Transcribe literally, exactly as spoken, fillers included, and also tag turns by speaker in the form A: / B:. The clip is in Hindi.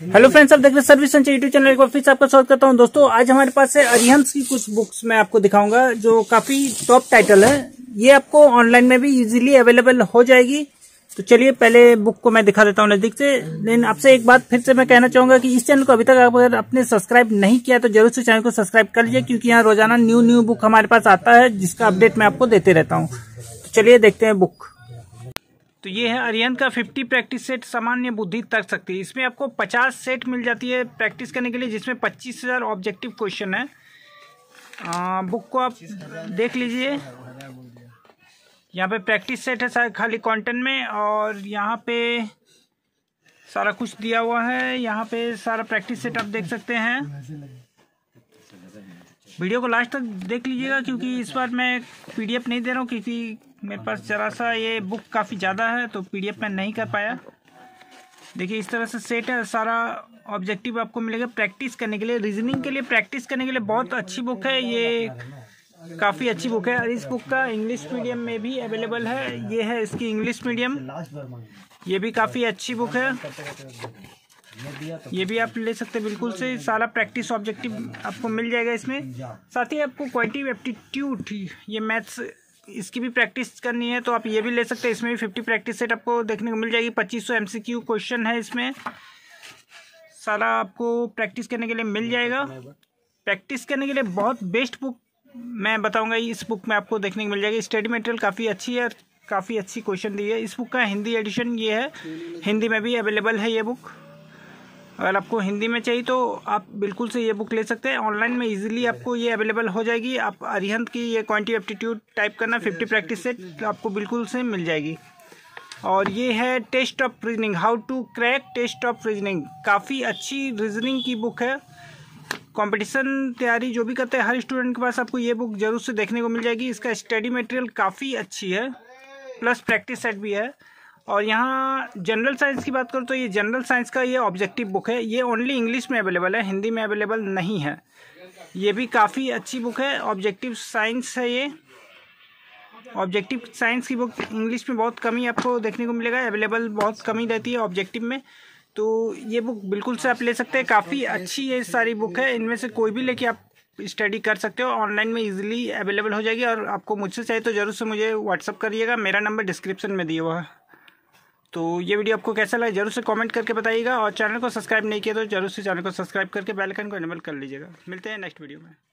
A: हेलो फ्रेंड्स, आप देख रहे हैं सर्विस संचय यूट्यूब चैनल। एक बार फिर से आपका स्वागत करता हूं। दोस्तों, आज हमारे पास है अरिहंत की कुछ बुक्स मैं आपको दिखाऊंगा जो काफी टॉप टाइटल है। ये आपको ऑनलाइन में भी इजीली अवेलेबल हो जाएगी। तो चलिए पहले बुक को मैं दिखा देता हूं नजदीक से। लेकिन आपसे एक बात फिर से मैं कहना चाहूंगा कि इस चैनल को अभी तक अगर आपने सब्सक्राइब नहीं किया तो जरूर से चैनल को सब्सक्राइब कर लीजिए, क्योंकि यहाँ रोजाना न्यू न्यू बुक हमारे पास आता है जिसका अपडेट मैं आपको देते रहता हूँ। तो चलिए देखते हैं बुक। तो ये है अरिहंत का फिफ्टी प्रैक्टिस सेट सामान्य बुद्धि तर्क शक्ति। इसमें आपको पचास सेट मिल जाती है प्रैक्टिस करने के लिए, जिसमें पच्चीस हजार ऑब्जेक्टिव क्वेश्चन है। आ, बुक को आप देख लीजिए। यहाँ पे प्रैक्टिस सेट है सारे खाली कंटेंट में, और यहाँ पे सारा कुछ दिया हुआ है। यहाँ पे सारा प्रैक्टिस सेट आप देख सकते हैं। वीडियो को लास्ट तक देख लीजिएगा, क्योंकि इस बार मैं पीडीएफ नहीं दे रहा हूँ, क्योंकि मेरे पास जरा सा ये बुक काफ़ी ज़्यादा है तो पीडीएफ मैं नहीं कर पाया। देखिए इस तरह से सेट है, सारा ऑब्जेक्टिव आपको मिलेगा प्रैक्टिस करने के लिए, रीजनिंग के लिए प्रैक्टिस करने के लिए। बहुत अच्छी बुक है ये, काफ़ी अच्छी बुक है। और इस बुक का इंग्लिश मीडियम में भी अवेलेबल है। ये है इसकी इंग्लिश मीडियम, ये भी काफ़ी अच्छी बुक है। ये भी आप ले सकते हैं बिल्कुल से। सारा प्रैक्टिस ऑब्जेक्टिव आपको मिल जाएगा इसमें। साथ ही आपको क्वांटिटेटिव एप्टीट्यूड, ये मैथ्स, इसकी भी प्रैक्टिस करनी है तो आप ये भी ले सकते हैं। इसमें भी फिफ्टी प्रैक्टिस सेट आपको देखने को मिल जाएगी। पच्चीस सौ एमसीक्यू क्वेश्चन है इसमें। सारा आपको प्रैक्टिस करने के लिए मिल जाएगा। प्रैक्टिस करने के लिए बहुत बेस्ट बुक मैं बताऊंगा, इस बुक में आपको देखने को मिल जाएगी। स्टडी मटेरियल काफ़ी अच्छी है, काफ़ी अच्छी क्वेश्चन दी है। इस बुक का हिंदी एडिशन ये है, हिंदी में भी अवेलेबल है ये बुक। अगर आपको हिंदी में चाहिए तो आप बिल्कुल से ये बुक ले सकते हैं। ऑनलाइन में इजीली आपको ये अवेलेबल हो जाएगी। आप अरिहंत की ये क्वांटिटेटिव एप्टीट्यूड टाइप करना, फिफ्टी प्रैक्टिस सेट आपको बिल्कुल से मिल जाएगी। और ये है test of reasoning, how to crack test of reasoning. काफ़ी अच्छी रीजनिंग की बुक है। कंपटीशन तैयारी जो भी करते हैं हर स्टूडेंट के पास आपको ये बुक जरूर से देखने को मिल जाएगी। इसका स्टडी मटेरियल काफ़ी अच्छी है, प्लस प्रैक्टिस सेट भी है। और यहाँ जनरल साइंस की बात करूँ तो ये जनरल साइंस का ये ऑब्जेक्टिव बुक है। ये ओनली इंग्लिश में अवेलेबल है, हिंदी में अवेलेबल नहीं है। ये भी काफ़ी अच्छी बुक है। ऑब्जेक्टिव साइंस है ये। ऑब्जेक्टिव साइंस की बुक इंग्लिश में बहुत कम ही आपको देखने को मिलेगा, अवेलेबल बहुत कम ही रहती है ऑब्जेक्टिव में। तो ये बुक बिल्कुल से आप ले सकते हैं। काफ़ी अच्छी ये सारी बुक है, इनमें से कोई भी लेके आप स्टडी कर सकते हो। ऑनलाइन में इजीली अवेलेबल हो जाएगी। और आपको मुझसे चाहिए तो ज़रूर से मुझे व्हाट्सअप करिएगा, मेरा नंबर डिस्क्रिप्शन में दिया हुआ है। तो ये वीडियो आपको कैसा लगा जरूर से कमेंट करके बताइएगा। और चैनल को सब्सक्राइब नहीं किया तो जरूर से चैनल को सब्सक्राइब करके बेल आइकन को इनेबल कर लीजिएगा। मिलते हैं नेक्स्ट वीडियो में।